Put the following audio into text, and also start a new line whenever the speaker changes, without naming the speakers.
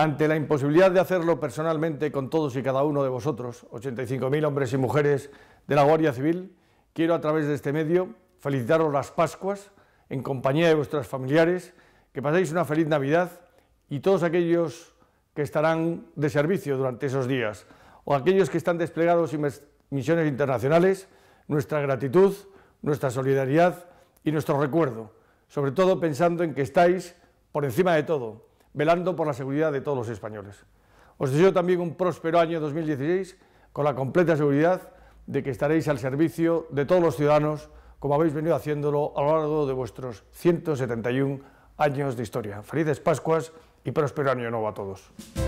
Ante la imposibilidad de hacerlo personalmente con todos y cada uno de vosotros, 85.000 hombres y mujeres de la Guardia Civil, quiero a través de este medio felicitaros las Pascuas en compañía de vuestros familiares, que paséis una feliz Navidad y todos aquellos que estarán de servicio durante esos días o aquellos que están desplegados en misiones internacionales, nuestra gratitud, nuestra solidaridad y nuestro recuerdo, sobre todo pensando en que estáis, por encima de todo, velando por la seguridad de todos los españoles. Os deseo también un próspero año 2016 con la completa seguridad de que estaréis al servicio de todos los ciudadanos como habéis venido haciéndolo a lo largo de vuestros 171 años de historia. Felices Pascuas y próspero año nuevo a todos.